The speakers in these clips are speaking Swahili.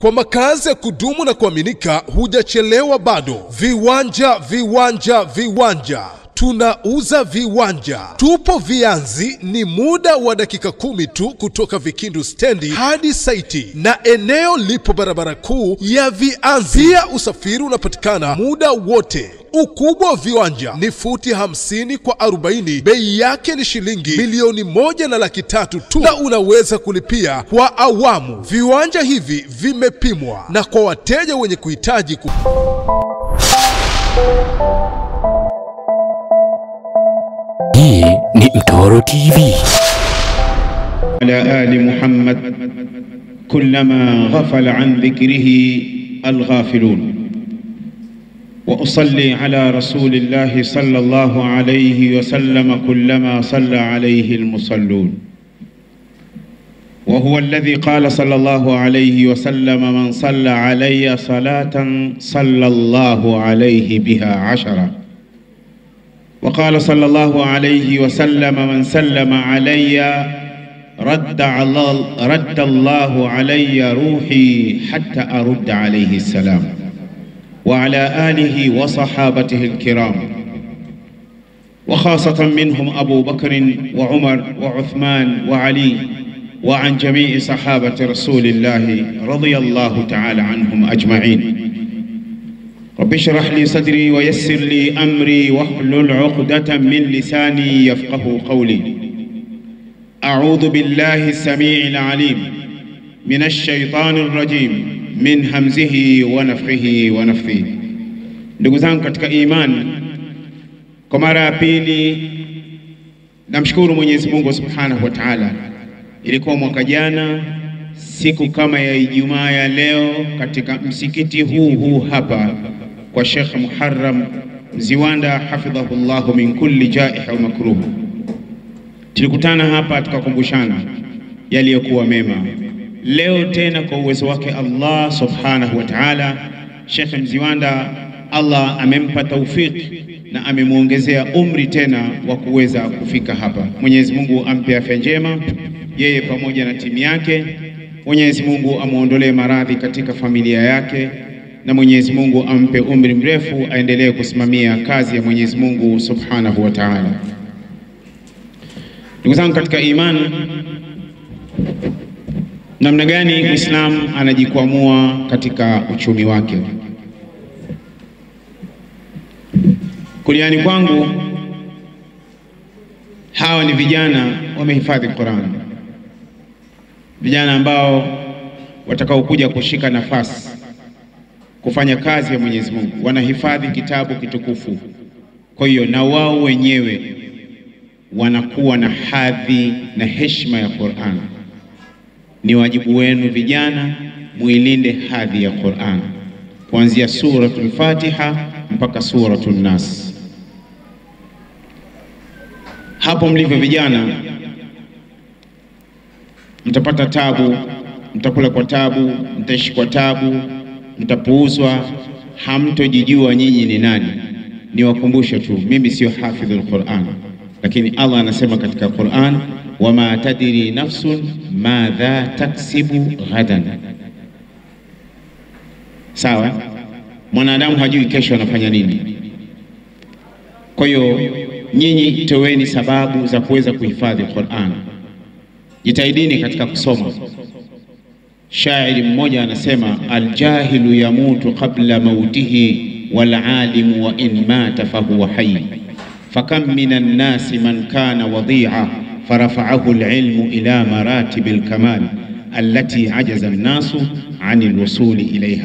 Kwa makazi ya kudumu na kuaminika, hujachelewa bado. Viwanja. Tunauza viwanja. Tupo Vianzi, ni muda wa dakika 10 tu kutoka Vikindu stendi hadi saiti, na eneo lipo barabara kuu ya Vianzi. Pia usafiri unapatikana muda wote. Ukubwa wa viwanja ni futi 50 kwa 40. Bei yake ni shilingi milioni 1.3 tu, na unaweza kulipia kwa awamu. Viwanja hivi vimepimwa, na kwa wateja wenye kuhitaji Hii ni Mtoro TV. على آل محمد كلما غفل عن ذكره الغافلون، وأصلي على رسول الله صلى الله عليه وسلم كلما صلى عليه المصلون، وهو الذي قال صلى الله عليه وسلم: من صلى علي صلاة صلى الله عليه بها 10. وقال صلى الله عليه وسلم: من سلم علي رد الله علي روحي حتى أرد عليه السلام. وعلى آله وصحابته الكرام، وخاصة منهم أبو بكر وعمر وعثمان وعلي، وعن جميع صحابة رسول الله رضي الله تعالى عنهم أجمعين. رب اشرح لي صدري ويسر لي أمري واحلل عقدة من لساني يفقه قولي. أعوذ بالله السميع العليم من الشيطان الرجيم من همزه ونفخه ونفثه. Ndugu zangu katika imani, kwa mara ya pili namshukuru Mwenyezi Mungu Subhanahu wa Ta'ala. Ilikuwa mwaka jana siku kama ya Ijumaa ya leo katika msikiti huu hapa kwa Sheikh Muharram Mziwanda hafidhahullah min kulli jaih wa makruh. Tulikutana hapa tukakumbushana yaliyokuwa mema. Leo tena kwa uwezo wake Allah Subhanahu wa Ta'ala, Sheikh Mziwanda Allah amempa taufiki na amemuongezea umri tena wa kuweza kufika hapa. Mwenyezi Mungu ampe afya njema yeye pamoja na timu yake. Mwenyezi Mungu amuondolee maradhi katika familia yake, na Mwenyezi Mungu ampe umri mrefu aendelee kusimamia kazi ya Mwenyezi Mungu Subhanahu wa Ta'ala. Ndugu zangu katika imani, namna gani Muislamu anajikwamua katika uchumi wake? Kuliani kwangu hawa ni vijana wamehifadhi Qur'an, vijana ambao watakao kuja kushika nafasi kufanya kazi ya Mwenyezi Mungu, wanahifadhi kitabu kitukufu. Kwa hiyo na wao wenyewe wanakuwa na hadhi na heshima ya Qur'an. Ni wajibu wenu vijana muilinde hadhi ya Qur'an, kuanzia suratul Fatiha mpaka suratul Nas. Hapo mlivyo vijana, mtapata tabu, mtakula kwa tabu, mtaishi kwa tabu, mtapuuzwa, hamtojijua nyinyi ni nani. Niwakumbushe tu, mimi sio hafidhul Qur'an, lakini Allah anasema katika Qur'an: wama tadri nafsun madha taksibu ghadan. Sawa? Mwanadamu hajui kesho anafanya nini. Kwa hiyo nyinyi toweni sababu za kuweza kuhifadhi Qur'an. Jitahidini katika kusoma. Shairi mmoja anasema: aljahilu yamutu qabla mautihi wal alimu wa in mata fahuwa hayy. فكم من الناس من كان وضيعا فرفعه العلم إلى مراتب الكمال التي عجز الناس عن الوصول إليها.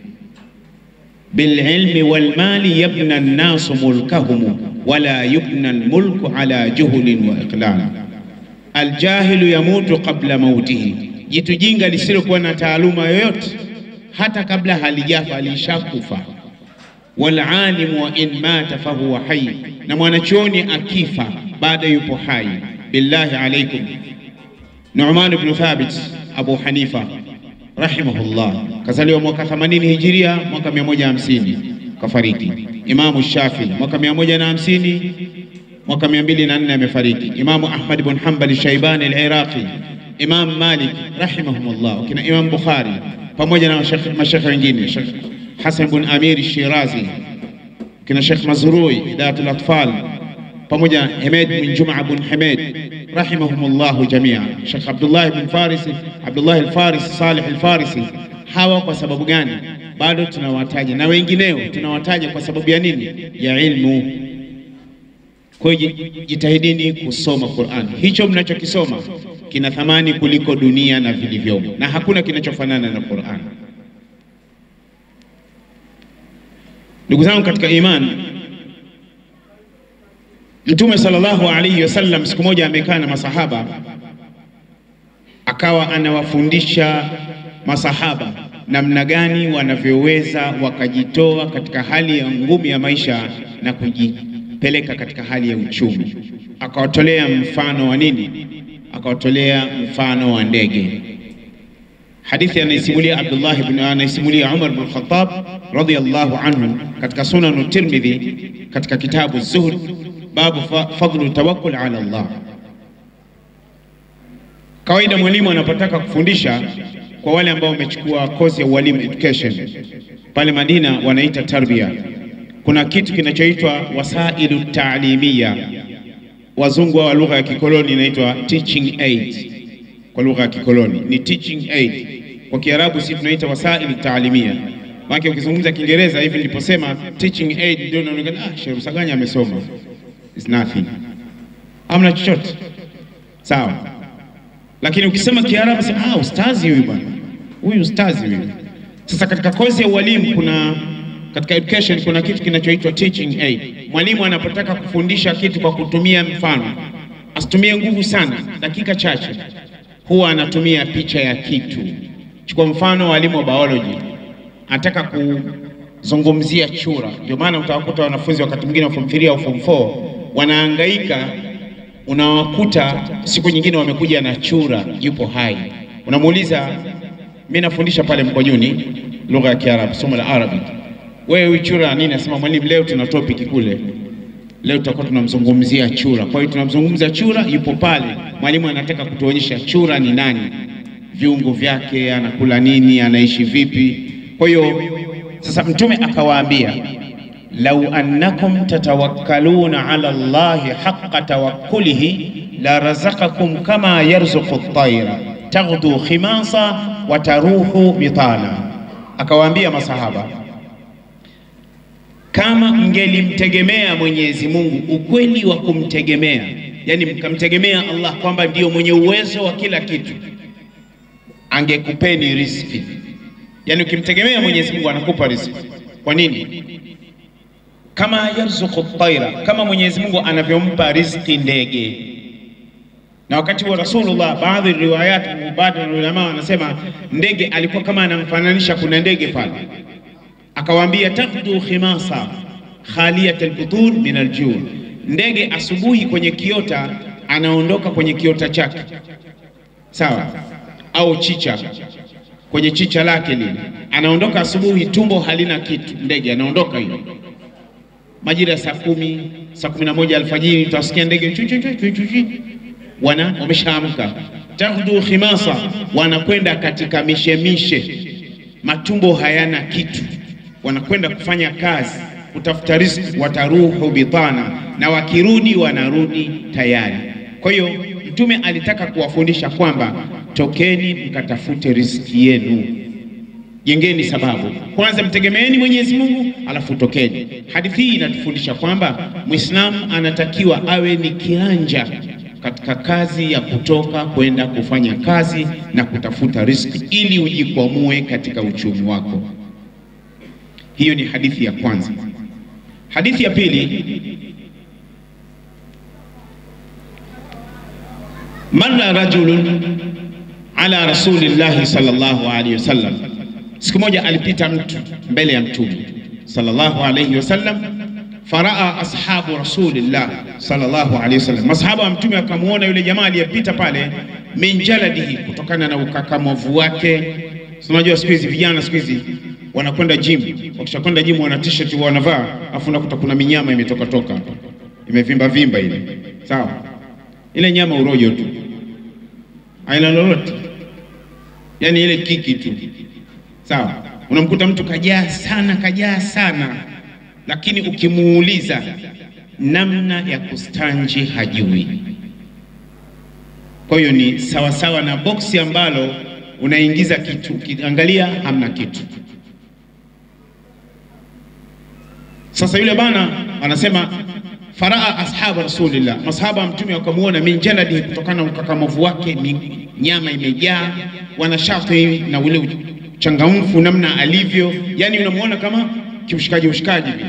بالعلم والمال يبنى الناس ملكهم ولا يبنى الملك على جهل وإقلال. الجاهل يموت قبل موته. Jitujinga lisilokuwa na taaluma yoyote hata kabla halijafa alishakufa. Walalimu wa in mata fahuwa hayy, na mwanachuoni akifa baada yupo hai. Billahi alaikum, Nu'man ibn Thabit Abu Hanifa rahimahullah kazaliwa mwaka 80 Hijiria, mwaka 150 kafariki. Imamu Shafi mwaka 150, mwaka 204 amefariki. Imamu Ahmad ibn Hanbal Shaybani al-Iraqi, Imam Malik rahimahumullah, kina Imam Bukhari pamoja na mashekhe wengine, Sheikh Hassan ibn Amir Shirazi, kina Sheikh Mazrui Hidayatul Atfal, pamoja na Hamed bin Juma ibn Hamed rahimahumullah jamia, Sheikh Abdullah ibn Farisi, Abdullah al-Farisi, Salih al-Farisi. Hawa kwa sababu gani? Bado tunawataja na wengineo tunawataja kwa sababu ya nini? Ya ilmu. Kwa hiyo jitahidini kusoma Qur'an. Hicho mnachokisoma kina thamani kuliko dunia na vilivyomo, na hakuna kinachofanana na Qur'an. Ndugu zangu katika imani, Mtume sallallahu alayhi wasallam siku moja amekaa na masahaba, akawa anawafundisha masahaba namna gani wanavyoweza wakajitoa katika hali ya ngumu ya maisha na kujipeleka katika hali ya uchumi. Akawatolea mfano wa nini? Akawatolea mfano wa ndege. Hadithi anaisimulia anaisimulia Umar bin Khattab radhiyallahu anhu katika Sunan Tirmidhi katika kitabu Zuhd, babu fadlu tawakkul ala Allah. Kawaida mwalimu anapotaka kufundisha, kwa wale ambao wamechukua kozi ya walimu education pale Madina wanaita tarbia, kuna kitu kinachoitwa wasailu ta'limia, wazungu wa lugha ya kikoloni inaitwa teaching aid. Kwa lugha ya kikoloni ni teaching aid, kwa Kiarabu sisi tunaita wasailu ta'limia. Maana ukizungumza Kiingereza hivi niliposema teaching aid ndio unaonekana Sheikh Rusaganya amesoma. It's nothing, hamna chochote, sawa. Lakini ukisema Kiarabu sema ustazi huyu bwana, huyu ustazi huyu. Sasa katika kozi ya walimu katika education kuna kitu kinachoitwa teaching aid. Mwalimu anapotaka kufundisha kitu kwa kutumia mfano, asitumie nguvu sana, dakika chache, huwa anatumia picha ya kitu. Chukua mfano walimu wa biology, anataka kuzungumzia chura. Ndio maana utawakuta wanafunzi wakati mwingine wa form 3 au form 4 wanahangaika, unawakuta siku nyingine wamekuja na chura yupo hai. Unamuuliza, mimi nafundisha pale Mkonyuni lugha ya Kiarabu, somo la Arabic, wewe chura nini? Nasema mwalimu, leo tuna topic kule, leo tutakuwa tunamzungumzia chura. Kwa hiyo tunamzungumza chura, yupo pale. Mwalimu anataka kutuonyesha chura ni nani, viungo vyake, anakula nini, anaishi vipi. Kwa hiyo sasa Mtume akawaambia, law annakum tatawakkaluna ala Allahi haqqa tawakkulihi la razaqakum kama yarzuqu at-tayra taghdu khimasa wa taruhu bitana. Akawaambia masahaba, kama mngelimtegemea Mwenyezi Mungu ukweli wa kumtegemea, yani mkamtegemea Allah kwamba ndio mwenye uwezo wa kila kitu, angekupeni riziki. Yani ukimtegemea Mwenyezi Mungu anakupa riziki. Kwa nini? Kama yarzuqu at-tayra, kama Mwenyezi Mungu anavyompa riziki ndege. Na wakati wa Rasulullah, baadhi ya riwayat, baadhi ya ulama wanasema ndege alikuwa kama anamfananisha, kuna ndege pale akawaambia taqdu khimasa khaliyat al-butun min al-ju'. Ndege asubuhi kwenye kiota anaondoka kwenye kiota chake, sawa, au chicha kwenye chicha lake lile, anaondoka asubuhi, tumbo halina kitu, ndege anaondoka hiyo. Majira saa 10, saa 11 alfajiri utasikia ndege chuchu wameshaamka, taqdu khimasa, wanakwenda katika mishemishe, matumbo hayana kitu, wanakwenda kufanya kazi kutafuta riziki, wataruhu bitana, na wakirudi wanarudi tayari. Kwa hiyo Mtume alitaka kuwafundisha kwamba tokeni mkatafute riziki yenu, jengeni sababu, kwanza mtegemeeni Mwenyezi Mungu alafu tokeni. Hadithi hii inatufundisha kwamba Muislamu anatakiwa awe ni kiranja katika kazi ya kutoka kwenda kufanya kazi na kutafuta riziki ili ujikwamue katika uchumi wako. Hiyo ni hadithi ya kwanza. Hadithi ya pili, marra rajulun ala rasulillahi sallallahu alayhi wasallam. Siku moja alipita mtu mbele ya Mtume sallallahu alayhi wasallam, faraa ashabu rasulillah sallallahu alayhi wasallam, masahaba wa Mtume akamuona yule jamaa aliyepita pale, min jaladihi, kutokana na ukakamavu wake. Unajua siku hizi vijana siku hizi wanakwenda gym, wakishakwenda gym wana t-shirt wanavaa, afu nakuta kuna minyama imetoka imevimba vimba ile, sawa, ile nyama urojo tu, haina lolote, yani ile kiki tu, Sawa, unamkuta mtu kajaa sana, lakini ukimuuliza namna ya kustanji hajui. Kwa hiyo ni sawa na boksi ambalo unaingiza kitu, ukiangalia hamna kitu. Sasa yule bana anasema faraa ashabu rasulillah, masahaba mtume wakamuona min jaladi, kutokana na ukakamavu wake, nyama imejaa, wanashati na ule changamfu namna alivyo, yani unamuona kama kiushikaji vile.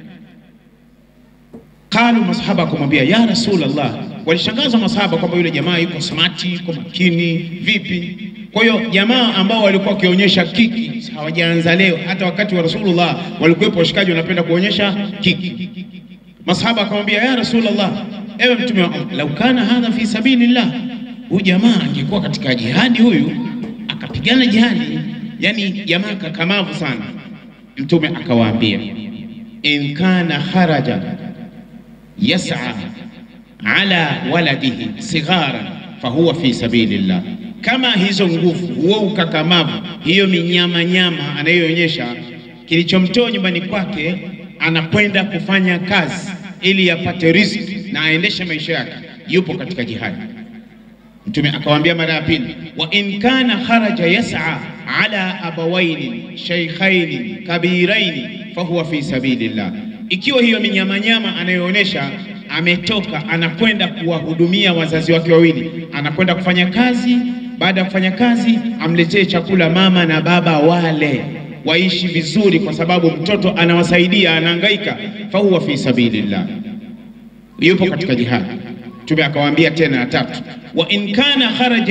Kalu, masahaba kumwambia ya rasulullah, walishangazwa masahaba kwamba yule jamaa yuko smart, yuko makini vipi. Kwa hiyo jamaa ambao walikuwa wakionyesha kiki hawajaanza leo, hata wakati wa Rasulullah walikuwepo washikaji wanapenda kuonyesha kiki. Masahaba akamwambia ya Rasulullah, ewe mtume wa Allah, lau kana hadha fi sabilillah, huyu jamaa angekuwa katika jihadi, huyu akapigana jihadi, yani jamaa kakamavu sana. Mtume akawaambia in kana kharaja yas'a ala waladihi sigharan fahuwa fi sabilillah, kama hizo nguvu, huo ukakamavu, hiyo minyama anayoonyesha, kilichomtoa nyumbani kwake anakwenda kufanya kazi ili apate riziki na aendeshe maisha yake, yupo katika jihadi. Mtume akawaambia mara ya pili, wa in kana kharaja yas'a ala abawaini shaykhaini kabiraini fahuwa fi sabilillah, ikiwa hiyo minyama anayoonyesha ametoka anakwenda kuwahudumia wazazi wake wawili, anakwenda kufanya kazi, baada ya kufanya kazi amletee chakula mama na baba wale waishi vizuri, kwa sababu mtoto anawasaidia, anahangaika, fahuwa fi sabilillah, yupo katika jihad. Mtume akawaambia tena ya tatu, wa in kana kharaja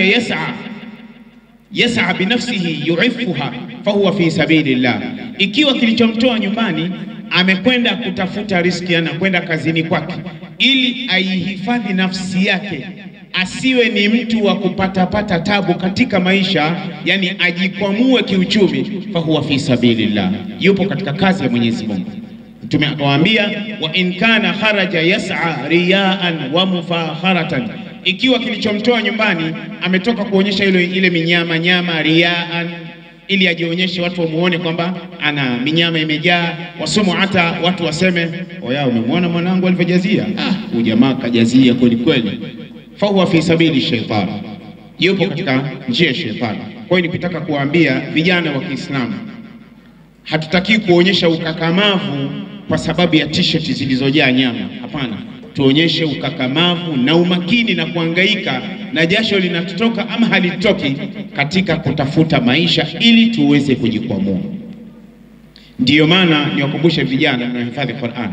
yas'a binafsihi yu'iffuha fahuwa fi sabilillah, ikiwa kilichomtoa nyumbani amekwenda kutafuta riziki, anakwenda kazini kwake ili aihifadhi nafsi yake, asiwe ni mtu wa kupata tabu katika maisha, yani ajikwamue kiuchumi, fahuwa fi sabilillah, yupo katika kazi ya Mwenyezi Mungu. Mtume akawaambia wa in kana kharaja yas'a riyaan wa mufakharatan, ikiwa kilichomtoa nyumbani ametoka kuonyesha ile minyama riyaan, ili ajionyeshe watu wamuone kwamba ana minyama imejaa, wasumu hata watu waseme oya, umemwona mwanangu alivyojazia, huyu jamaa kajazia kweli, fahuwa fi sabili shaytan, yupo katika njia ya shetani. Kwa hiyo nikitaka kuambia vijana wa Kiislamu, hatutaki kuonyesha ukakamavu kwa sababu ya t-shirt zilizojaa nyama. Hapana, tuonyeshe ukakamavu na umakini na kuhangaika na jasho linatoka ama halitoki katika kutafuta maisha ili tuweze kujikwamua. Ndiyo maana niwakumbushe vijana mnaohifadhi Qur'an,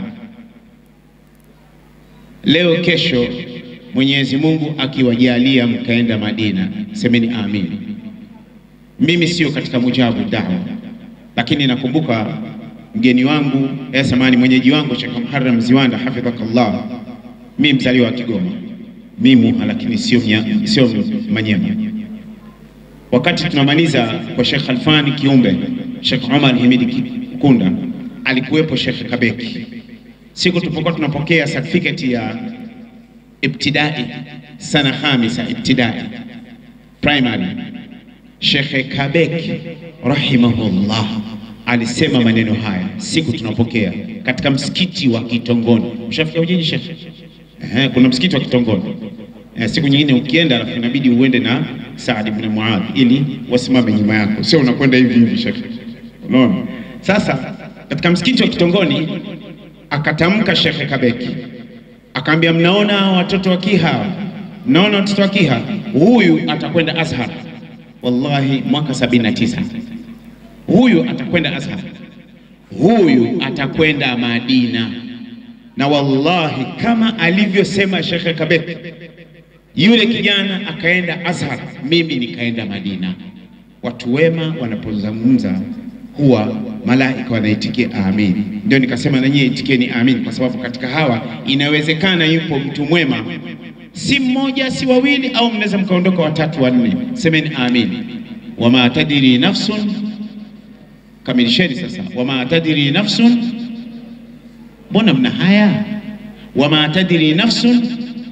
leo kesho Mwenyezi Mungu akiwajalia mkaenda Madina, semeni amin. Mimi sio katika mujabu da'wa, lakini nakumbuka mgeni wangu samani mwenyeji wangu Sheikh Muharram Ziwanda hafidhakallah, mimi mzaliwa wa Kigoma, mimi lakini sio Manyema. Wakati tunamaliza kwa Sheikh Alfani Kiumbe, Sheikh Omar Himidi Kunda alikuwepo, Sheikh Kabeki. Siku tulipokuwa tunapokea certificate ya ibtidai sana khamisa ibtidai primary, Sheikh Kabeki rahimahullah alisema maneno haya siku tunapokea katika msikiti wa Kitongoni. Mshafikia ujiji Sheikh? Kuna msikiti wa Kitongoni. Siku nyingine ukienda alafu inabidi uende na Saad ibn Muadh ili wasimame nyuma yako, sio unakwenda hivi Sheikh. Unaona? Sasa katika msikiti wa Kitongoni akatamka Sheikh Kabeki, akaambia mnaona watoto wa Kiha, mnaona watoto wa Kiha, huyu atakwenda Azhar. Wallahi mwaka 79 huyu atakwenda Azhar, huyu atakwenda Madina. Na wallahi kama alivyosema Sheikh Kabeki, yule kijana akaenda Azhar, mimi nikaenda Madina. Watu wema wanapozungumza huwa malaika wanaitikia amin. Ndio nikasema na nyie itikieni amin, kwa sababu katika hawa inawezekana yupo mtu mwema, si mmoja si wawili, au mnaweza mkaondoka watatu wanne. Semeni amin. Wama tadiri nafsun, kamilisheni sasa. Wama tadiri nafsun, mbona mna haya? Wama tadiri nafsun.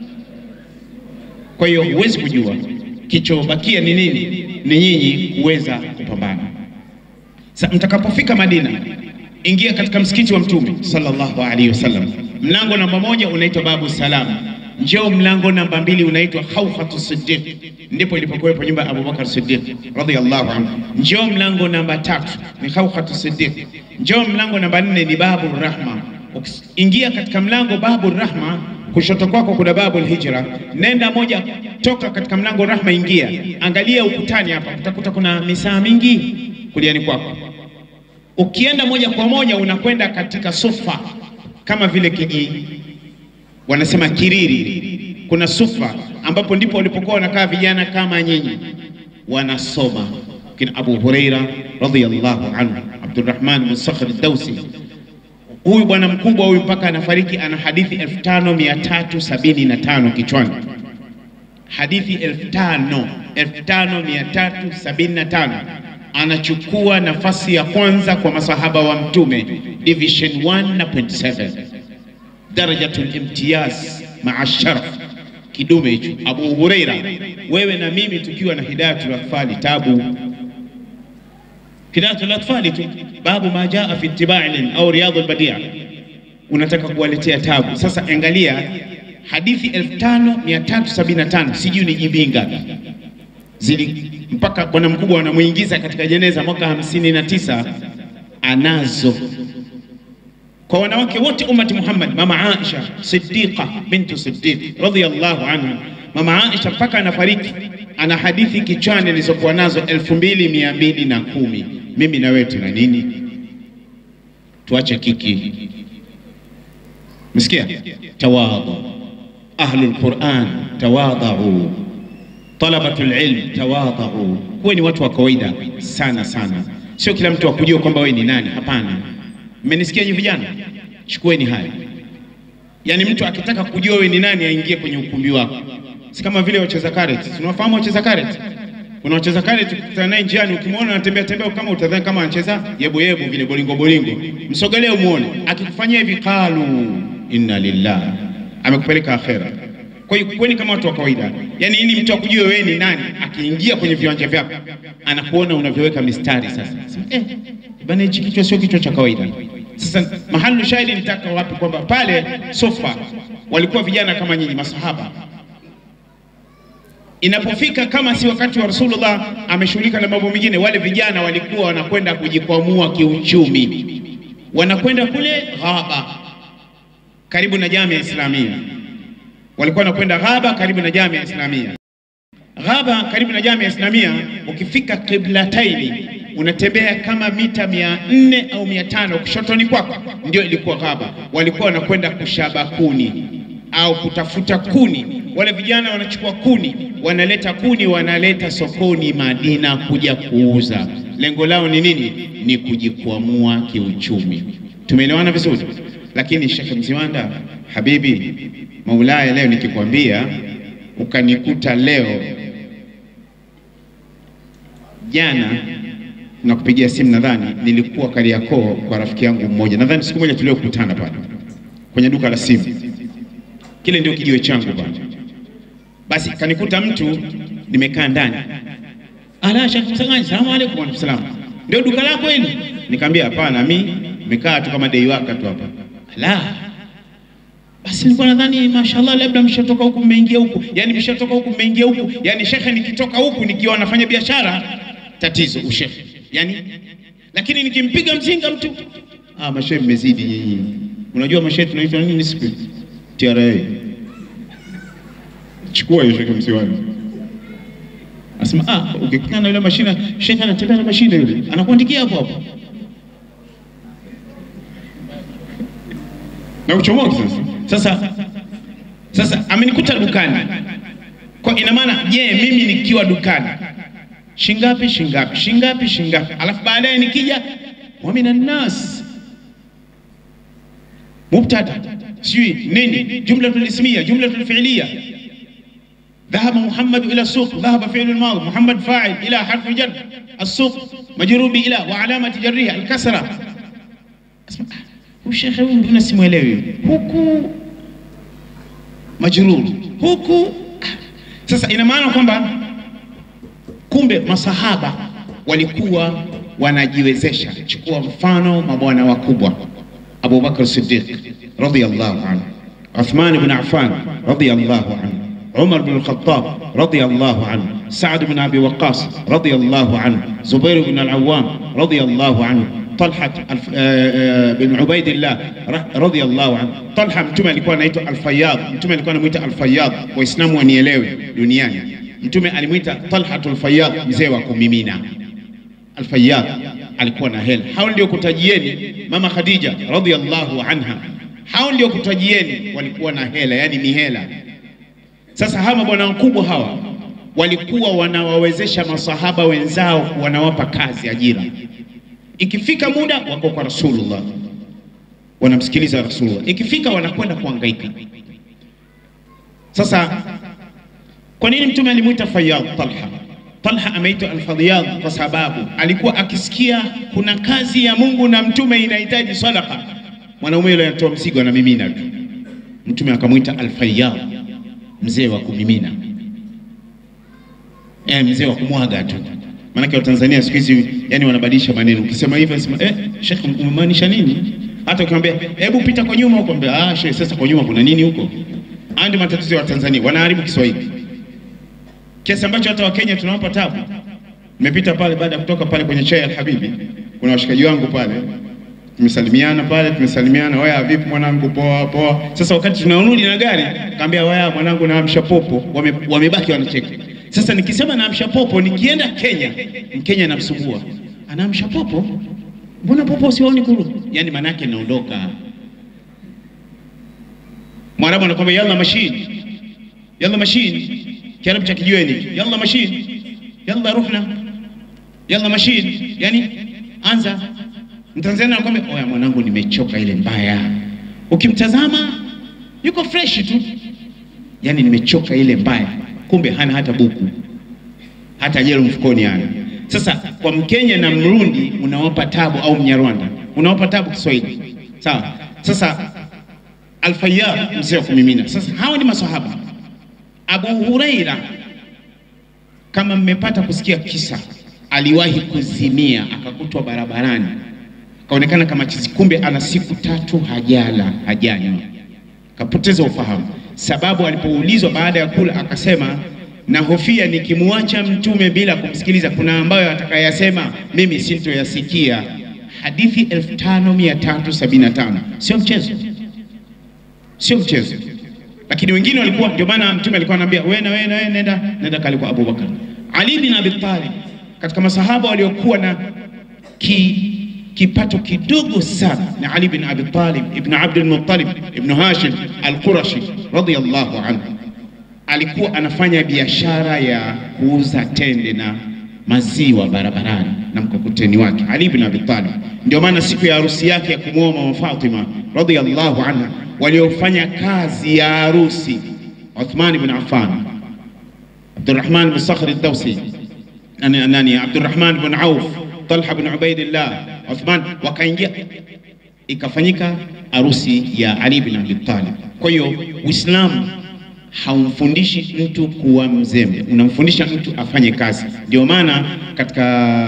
Kwa hiyo huwezi kujua, kichobakia ni nini? Ni nyinyi kuweza kupambana. Mtakapofika Madina, ingia katika msikiti wa Mtume sallallahu alaihi wasallam. Mlango namba 1 unaitwa Babu Salam. Njoo mlango namba 2 unaitwa Khawfatu Siddiq. Ndipo ilipokuwepo nyumba ya Abu Bakar Siddiq radhiyallahu anhu. Njoo mlango namba 3 ni Khawfatu Siddiq. Njoo mlango namba 4 ni Babu Rahma. Ingia katika mlango Babu Rahma, kushoto kwako kuna Babu Hijra. Nenda moja, toka katika mlango Rahma, ingia. Angalia ukutani hapa, utakuta kuna misaa mingi kuliani kwako. Ukienda moja kwa moja unakwenda katika Sufa, kama vile wanasema kiriri. Kuna Sufa ambapo ndipo walipokuwa wanakaa vijana kama nyinyi wanasoma, kina Abu Huraira radhiyallahu anhu, Abdurrahman bin Sakhr ad-Dawsi. Huyu bwana mkubwa huyu mpaka anafariki ana hadithi 5375 kichwani. Hadithi 5375. Anachukua nafasi ya kwanza kwa masahaba wa Mtume, division 1 na 0.7, darajatul imtiyaz ma'a sharaf, kidume hicho. Abu Huraira, wewe na mimi tukiwa na Hidayatul Atfali, tabu Hidayatul Atfali tu, babu ma jaa fi ittiba'il au Riyadul Badi', unataka kuwaletea tabu. Sasa angalia hadithi 5375, sijui ni jibinga zili, mpaka bwana mkubwa anamuingiza katika jeneza mwaka 59 anazo. Kwa wanawake wote ummati Muhammad, mama Aisha Siddiqa bintu Siddiq radhiyallahu anha, mama Aisha mpaka anafariki ana hadithi kichwani alizokuwa nazo 2210. Mimi na wewe tuna nini? Tuache kiki. Msikia? Tawadhu. Ahlul Qur'an tawadhu. Talabatul ilm tawadhu. Wewe ni watu wa kawaida sana sana. Sio kila mtu akujua kwamba wewe ni nani. Hapana. Mmenisikia nyinyi vijana? Chukueni hali. Yaani mtu akitaka kujua wewe ni nani aingie kwenye ukumbi wako. Si kama vile wacheza karate. Unafahamu wacheza karate? Kuna wacheza karate ukikutana naye njiani, ukimwona anatembea tembea kama utadhani kama anacheza yebo vile bolingo. Msogelee umuone. Akikufanyia hivi qalu inna lillahi, amekupeleka akhera. Kwa hiyo kweni kama watu wa kawaida. Yaani ili mtu akujue wewe ni nani, akiingia kwenye viwanja vyako anakuona unavyoweka mistari. Sasa bana, hichi kichwa sio kichwa cha kawaida. Sasa mahali shahidi nitaka wapi? Kwamba pale Sufa walikuwa vijana kama nyinyi masahaba. Inapofika kama si wakati wa Rasulullah ameshughulika na mambo mengine, wale vijana walikuwa wanakwenda kujikwamua kiuchumi. Wanakwenda kule Ghaba karibu na Jamia Islamia. Walikuwa wanakwenda Ghaba karibu na Jamia Islamia. Ghaba karibu na Jamia Islamia, ukifika Qiblataini unatembea kama mita 400 au 500 kushotoni kwako, ndio ilikuwa Ghaba. Walikuwa wanakwenda kushaba kuni au kutafuta kuni. Wale vijana wanachukua kuni, wanaleta kuni, wanaleta sokoni Madina kuja kuuza. Lengo lao ni nini? Ni kujikwamua kiuchumi. Tumeelewana vizuri? Lakini Sheikh Mziwanda habibi Maulaya, leo nikikwambia ukanikuta leo, jana nakupigia simu, nadhani nilikuwa Kariakoo kwa rafiki yangu mmoja, nadhani siku moja tuliokutana pale kwenye duka la simu. Kile ndio kijiwe changu bwana. Basi kanikuta mtu nimekaa ndani. Ala Sheikh Msangani, salamu alaykum. Wa alaykum salaam. Ndio duka lako hili? Nikamwambia hapana, mimi nimekaa tu kama dei waka tu hapa. Ala. Basi nilikuwa nadhani mashallah labda mshatoka huku mmeingia huku. Yaani mshatoka huku mmeingia huku. Yaani shekhe nikitoka huku nikiwa nafanya biashara tatizo ushekhe. Yaani lakini nikimpiga mzinga mtu, mashehe mmezidi nyinyi. Unajua mashehe tunaitwa nini siku? TRA. Chukua hiyo Sheikh Msiwani. Asema ukikutana na yule mashina, Sheikh anatembea na mashina yule, anakuandikia hapo hapo. Na uchomoke sasa amenikuta dukani. Kwa ina maana mimi nikiwa dukani shingapi, alafu baadaye nikija wa minan nas mubtada sijui nini, jumlatul ismiyya, jumlatul fi'liyya. ذهب محمد إلى السوق، ذهب فعل الماضي، محمد فاعل إلى حرف جر، السوق مجرور بإلى وعلامة جرها الكسرة. والشيخ يقول بنا simuelewi huku majrur huku. Sasa ina maana kwamba kumbe masahaba walikuwa wanajiwezesha. Chukua mfano mabwana wakubwa, Abu Bakr Siddiq radhiyallahu anhu, Uthman ibn Affan radhiyallahu anhu, Umar ibn al-Khattab radhiyallahu anhu, Sa'd ibn Abi Waqqas radhiyallahu anhu, Zubair ibn al-Awwam radhiyallahu anhu, Talha bin Ubaidillah radhiyallahu anhu. Talha mtume alikuwa anaitwa Al-Fayyad, mtume alikuwa anamuita Al-Fayyad. Waislamu wanielewe duniani, mtume alimuita Talha Al-Fayyad, mzee wa kumimina. Al-Fayyad alikuwa na hela. Hao ndio kutajieni mama Khadija radhiyallahu anha, hao ndio kutajieni walikuwa na hela, yani mihela. Sasa hawa bwana wakubwa hawa walikuwa wanawawezesha masahaba wenzao, wanawapa kazi, ajira. Ikifika muda wako kwa Rasulullah, wanamsikiliza Rasulullah. Ikifika wanakwenda kuhangaika. Sasa kwa nini mtume alimuita Fayyad Talha? Talha ameitwa Al-Fayyad kwa sababu alikuwa akisikia kuna kazi ya Mungu na mtume inahitaji sadaqa, mwanaume yule anatoa mzigo na mimina tu. Mtume akamuita Al-Fayyad, mzee wa kumimina, mzee wa kumwaga tu. Maana kwa Tanzania siku hizi yani wanabadilisha maneno. Ukisema hivyo unasema Sheikh umemaanisha nini? Hata ukiambia hebu pita kwa nyuma, ukwambia Sheikh sasa kwa nyuma kuna nini huko? Andi matatizo ya Tanzania, wanaharibu Kiswahili. Kiasi ambacho hata wa Kenya tunawapa tabu. Nimepita pale baada ya kutoka pale kwenye chai al-Habibi, kuna washikaji wangu pale. Tumesalimiana, waya vipi mwanangu, poa poa. Sasa wakati tunarudi na gari, kaambia waya mwanangu naamsha popo, wamebaki wanacheka. Sasa nikisema naamsha popo, nikienda Kenya, Mkenya anamsumbua. Anaamsha popo? Mbona popo sioni kulu? Yani maana yake naondoka. Mwarabu anakuambia yalla mashine. Yalla mashine. Kiarabu cha kijiweni, yalla mashine. Yalla ruhna. Yalla mashine. Yani anza. Mtanzania anakuambia oya mwanangu nimechoka ile mbaya. Ukimtazama yuko fresh tu. Yani nimechoka ile mbaya. Kumbe hana hata buku, hata jelo mfukoni hana. Sasa kwa Mkenya na Mrundi unawapa tabu, au Mnyarwanda unawapa tabu Kiswahili, sawa? Sasa Al-Fayyad mzee wa kumimina. Sasa hawa ni masahaba. Abu Huraira, kama mmepata kusikia kisa, aliwahi kuzimia, akakutwa barabarani, kaonekana kama chizi. Kumbe ana siku 3 hajala hajanywa, kapoteza ufahamu. Sababu alipoulizwa baada ya kula akasema, na hofia nikimwacha mtume bila kumsikiliza kuna ambayo atakayasema mimi sintoyasikia. Hadithi 5375, sio mchezo, sio mchezo. Lakini wengine walikuwa, ndio maana mtume alikuwa anambia wewe nenda kale kwa Abu Bakar. Ali bin Abi Talib katika masahaba waliokuwa na kipato kidogo sana na Ali bin Abi Talib ibn Abdul Muttalib ibn Hashim al-Qurashi radhiyallahu anhu. Alikuwa anafanya biashara ya kuuza tende na maziwa barabarani na mkokoteni wake, Ali bin Abi Talib. Ndio maana siku ya harusi yake ya kumwoa Mama Fatima radhiyallahu anha, waliofanya kazi ya harusi Uthman ibn Affan, Abdurrahman ibn Sakhr al-Dawsi, Abdurrahman ibn Auf, Talha ibn Ubaidillah, Uthman, wakaingia, ikafanyika harusi ya Ali bin Abi Talib. Kwa hiyo Uislamu haumfundishi mtu kuwa mzembe, unamfundisha mtu afanye kazi. Ndio maana katika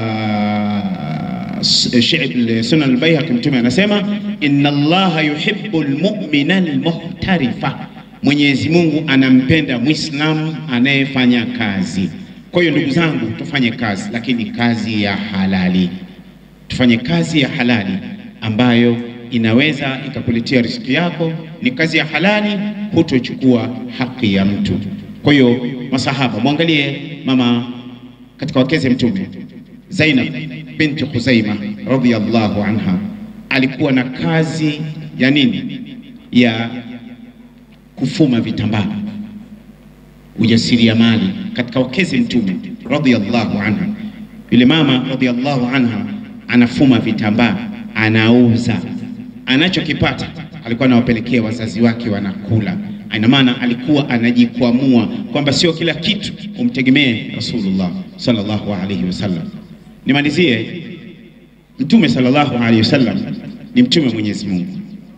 Sunan al-Baihaqi mtume anasema inna Allaha yuhibbul mu'mina al-muhtarifa, Mwenyezi Mungu anampenda Muislamu anayefanya kazi. Kwa hiyo ndugu zangu, tufanye kazi, lakini kazi ya halali. Tufanye kazi ya halali ambayo inaweza ikakuletea riziki yako, ni kazi ya halali, hutochukua haki ya mtu. Kwa hiyo masahaba, muangalie mama katika wakeze mtume Zainab binti Khuzaima radhiyallahu anha, alikuwa na kazi ya nini? Ya kufuma vitambaa, ujasiriamali katika wakeze mtume radhiyallahu anha. Yule mama radhiyallahu anha anafuma vitambaa, anauza, anachokipata alikuwa anawapelekea wazazi wake wanakula. Ina maana alikuwa anajikwamua kwamba sio kila kitu umtegemee Rasulullah sallallahu alaihi wasallam. Nimalizie, mtume sallallahu alaihi wasallam ni mtume Mwenyezi Mungu.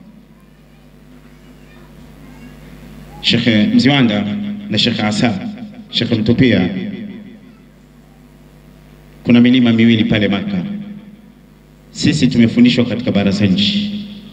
Sheikh Mziwanda na Sheikh Asa, Sheikh Mtupia, kuna milima miwili pale Maka, Sisi tumefundishwa katika Barazanji.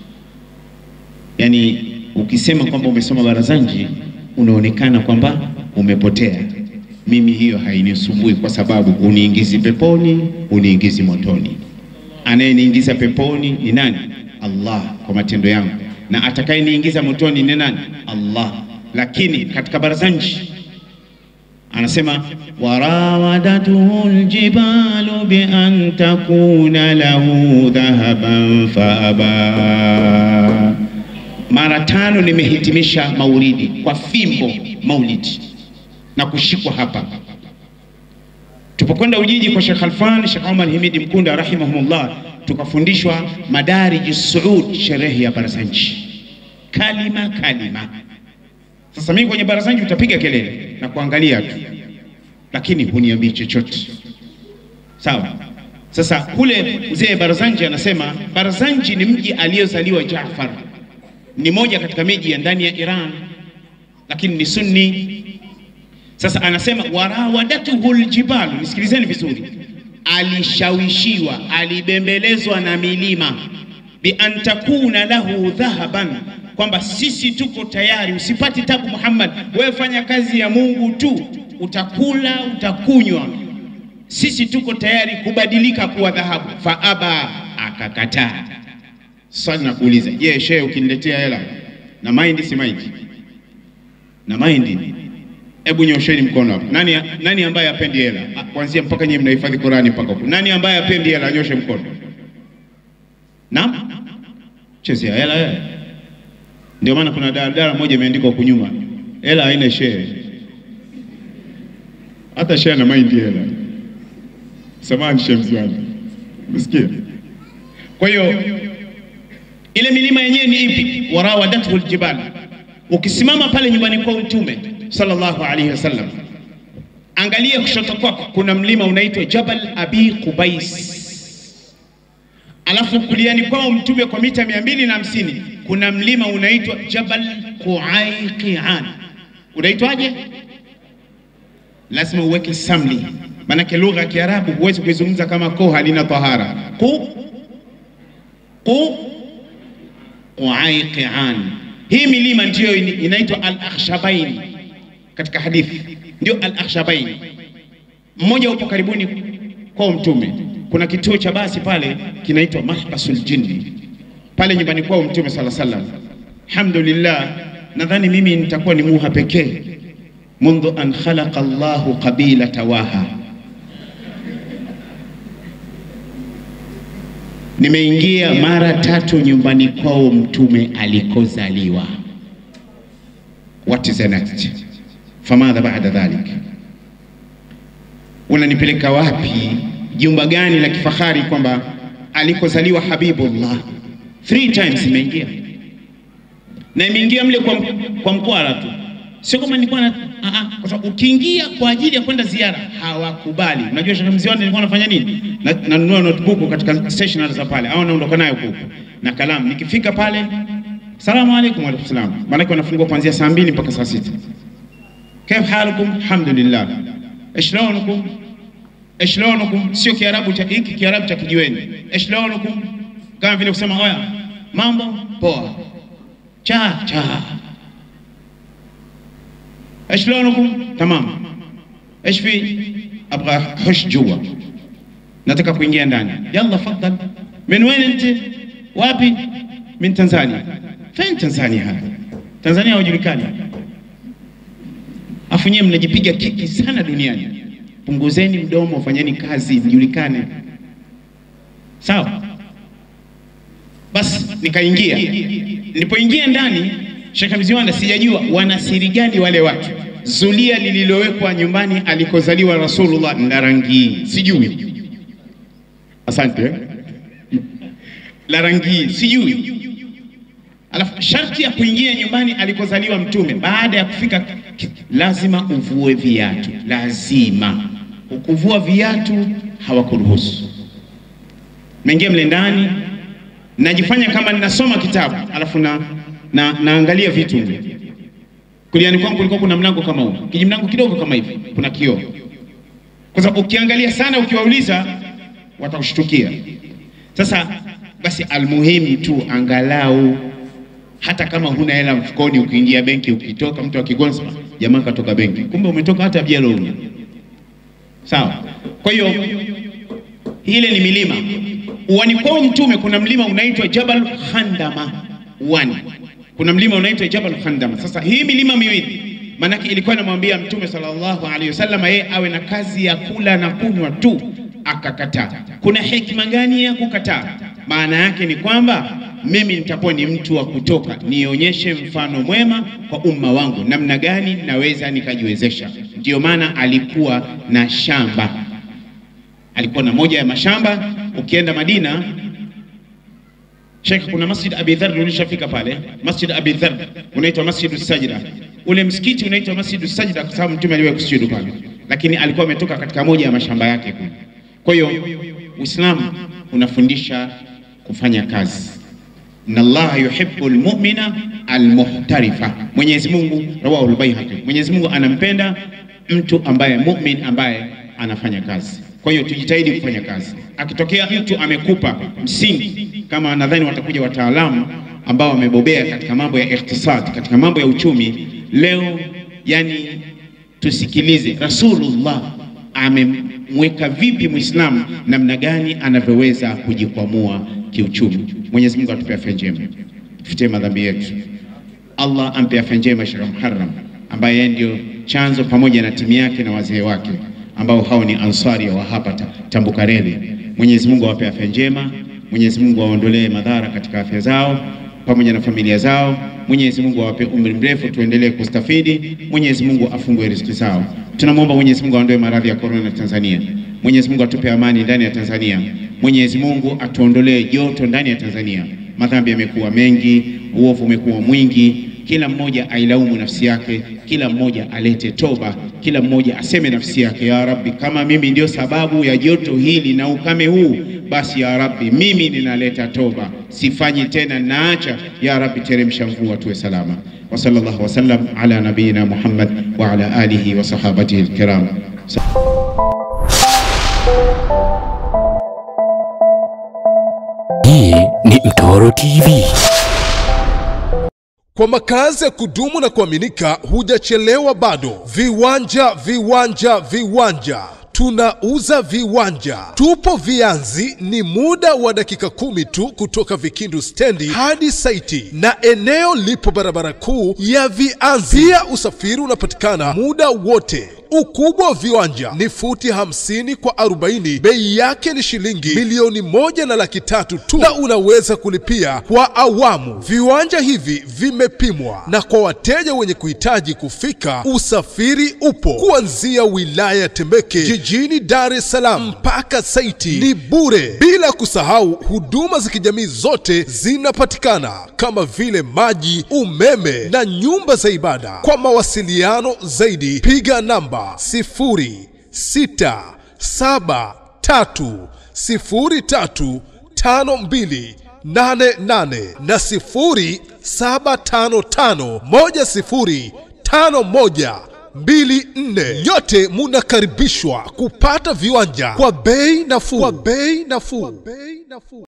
Yani ukisema kwamba umesoma Barazanji unaonekana kwamba umepotea. Mimi hiyo hainisumbui kwa sababu uniingizi peponi, uniingizi motoni. Anayeniingiza peponi ni nani? Allah, kwa matendo yangu. Na atakayeniingiza motoni ni nani? Allah. Lakini katika Barazanji anasema warawadatuhu aljibalu bi an takuna lahu dhahaban faaba. Mara 5 nimehitimisha maulidi kwa fimbo maulidi na kushikwa hapa. Tupokwenda Ujiji kwa Sheikh Alfan, Sheikh Omar Himidi Mkunda rahimahumullah, tukafundishwa Madarij Suud, sherehe ya Barazanji, kalima kalima. Sasa mimi kwenye Barazanji utapiga kelele na kuangalia tu, lakini huniambii chochote. Sawa? Sasa kule mzee Barazanji anasema Barazanji ni mji aliozaliwa Jaafar. Ni moja katika miji ya ndani ya Iran, lakini ni Sunni. Sasa anasema warawadatuhu aljibalu, nisikilizeni vizuri, alishawishiwa, alibembelezwa na milima, bi an takuna lahu dhahaban, kwamba sisi tuko tayari, usipati tabu Muhammad, wewe fanya kazi ya Mungu tu, utakula utakunywa, sisi tuko tayari kubadilika kuwa dhahabu. Faaba, akakataa. Swali na kuuliza, je, shehe ukiniletea hela na mind si mind? Na mind, hebu nyosheni mkono hapo. Nani ambaye apendi hela? Kuanzia mpaka nyinyi mnahifadhi Qur'ani mpaka huko. Nani ambaye apendi hela? Nyoshe mkono. Naam? Chezea hela. Ndio maana kuna daladala moja imeandikwa huko nyuma, hela haina shehe. Hata shehe na mind hela. Samahani shemzi wangu. Msikia? Kwa hiyo ile milima yenyewe ni ipi? Warawadatuhu aljibal. Ukisimama pale nyumbani kwa Mtume sallallahu alaihi wasallam, angalia kushoto kwako kuna mlima unaitwa Jabal Abi Qubais. Alafu kuliani kwao Mtume kwa mita 250 kuna mlima unaitwa Jabal Qu'ayqi'an. Unaitwaje? Lazima uweke samli, maana lugha ya Kiarabu huwezi kuizungumza kama ko halina tahara. Qu'ayqi'an. Hii milima ndiyo inaitwa Al-Akhshabain katika hadithi, ndio Al-Akhshabain. Mmoja upo karibuni kwa Mtume, kuna kituo cha basi pale kinaitwa Mahbasul Jinni, pale nyumbani kwa Mtume sallallahu alaihi wasallam. Alhamdulillah, nadhani mimi nitakuwa ni muha pekee mundu an khalaqa Allahu qabila tawaha, nimeingia mara 3 nyumbani kwao Mtume alikozaliwa. What is the next? Famadha ba'da dhalik? Unanipeleka wapi? Jumba gani la kifahari kwamba alikozaliwa Habibullah? 3 times imeingia. Na imeingia mle kwa mkwara tu. Sio kama nilikuwa na kwa sababu ukiingia kwa ajili ya kwenda ziara hawakubali. Unajua Sheikh Mziwani nilikuwa nafanya nini? Nanunua notebook katika stationery za pale, au naondoka nayo huko na kalamu. Nikifika pale, salamu alaykum wa alaykum salam, maana wanafungua kuanzia saa 2 mpaka saa 6. Kaif halukum? Alhamdulillah. Eshlonukum sio Kiarabu cha hiki, Kiarabu cha kijiweni. Eshlonukum kama vile kusema haya, mambo poa, cha اشلونكم تمام ايش في ابغى اخش جوا nataka kuingia ndani yalla fadhal min وين انت wapi min Tanzania fin Tanzania hapa Tanzania hujulikani afu nyewe mnajipiga kiki sana duniani punguzeni mdomo fanyeni kazi mjulikane sawa basi nikaingia nilipoingia ndani Sheikh Mziwanda sijajua wana siri gani wale watu. Zulia lililowekwa nyumbani alikozaliwa Rasulullah na rangi sijui. Asante. La rangi sijui. Alafu sharti ya kuingia nyumbani alikozaliwa Mtume baada ya kufika lazima uvue viatu, lazima. Ukuvua viatu hawakuruhusu. Mengia mle ndani najifanya kama ninasoma kitabu alafu naangalia vitu hivi. Kuliani kwangu kulikuwa kuna mlango kama huu. Kijimlango kidogo kama hivi, kuna kioo. Kwa sababu ukiangalia sana ukiwauliza watakushtukia. Sasa basi almuhimu tu angalau hata kama huna hela mfukoni, ukiingia benki ukitoka mtu akigonza jamaa katoka benki, kumbe umetoka hata jela una. Sawa? Kwa hiyo ile ni milima. Uwani kwa Mtume kuna mlima unaitwa Jabal Khandama. Uwani kuna mlima unaitwa Jabal Khandama. Sasa hii milima miwili manake ilikuwa inamwambia Mtume sallallahu alaihi wasallam yeye awe na kazi ya kula na kunywa tu, akakataa. Kuna hekima gani ya kukataa? Maana yake ni kwamba mimi nitakuwa ni mtu wa kutoka, nionyeshe mfano mwema kwa umma wangu namna gani naweza nikajiwezesha. Ndio maana alikuwa na shamba, alikuwa na moja ya mashamba. Ukienda Madina Sheikh, kuna Masjid Abi Dharr, ulishafika pale Masjid Abi Dharr unaitwa Masjid Sajda. Ule msikiti unaitwa Masjid Sajda kwa sababu Mtume aliwahi kusujudu pale, lakini alikuwa ametoka katika moja ya mashamba yake kule. Kwa hiyo Uislamu unafundisha kufanya kazi. Inna Allaha yuhibbul mu'mina al-muhtarifa. Mwenyezi Mungu, rawahu al-Baihaqi, Mwenyezi Mungu anampenda mtu ambaye mu'min, ambaye anafanya kazi. Kwa hiyo tujitahidi kufanya kazi. Akitokea mtu amekupa msingi, kama nadhani watakuja wataalamu ambao wamebobea katika mambo ya iktisad, katika mambo ya uchumi leo, yani tusikilize Rasulullah amemweka vipi Muislamu, namna gani anavyoweza kujikwamua kiuchumi. Mwenyezi Mungu atupe afya njema, tufutie madhambi yetu. Allah ampe afya njema Sheikh Muharram ambaye ndio chanzo pamoja na timu yake na wazee wake ambao hao ni Ansari wa hapa Tambukareli. Mwenyezi Mungu awape afya njema, Mwenyezi Mungu aondolee madhara katika afya zao pamoja na familia zao. Mwenyezi Mungu awape umri mrefu tuendelee kustafidi. Mwenyezi Mungu afungue riziki zao. Tunamwomba Mwenyezi Mungu aondoe maradhi ya corona Tanzania. Mwenyezi Mungu atupe amani ndani ya Tanzania. Mwenyezi Mungu atuondolee joto ndani ya Tanzania. Madhambi yamekuwa mengi, uovu umekuwa mwingi. Kila mmoja ailaumu nafsi yake, kila mmoja alete toba, kila mmoja aseme nafsi yake, ya Rabbi, kama mimi ndio sababu ya joto hili na ukame huu, basi ya Rabbi mimi ninaleta toba, sifanyi tena, naacha. Ya Rabbi teremsha mvua tuwe salama. Wa sallallahu wasallam ala nabiyina Muhammad wa ala alihi wa sahabatihi alkiram. Hii ni Mtoro TV. Kwa makazi ya kudumu na kuaminika, hujachelewa bado. Viwanja, viwanja, viwanja. Tunauza viwanja. Tupo Vianzi, ni muda wa dakika 10 tu kutoka Vikindu stendi hadi saiti, na eneo lipo barabara kuu ya Vianzi. Pia usafiri unapatikana muda wote. Ukubwa wa viwanja ni futi 50 kwa 40. Bei yake ni shilingi 1,300,000 tu, na unaweza kulipia kwa awamu. Viwanja hivi vimepimwa, na kwa wateja wenye kuhitaji kufika, usafiri upo kuanzia wilaya Temeke jijini Dar es Salaam mpaka saiti ni bure, bila kusahau huduma za kijamii zote zinapatikana kama vile maji, umeme na nyumba za ibada. Kwa mawasiliano zaidi piga namba 0673035288 na 0755105124. Nyote munakaribishwa kupata viwanja kwa bei nafuu.